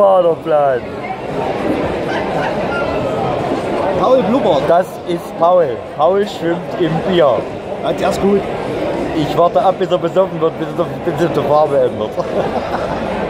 war der Plan. Paul blubbert. Das ist Paul. Paul schwimmt im Bier. Ja, der ist gut. Ich warte ab, bis er besoffen wird, bis er die Farbe ändert.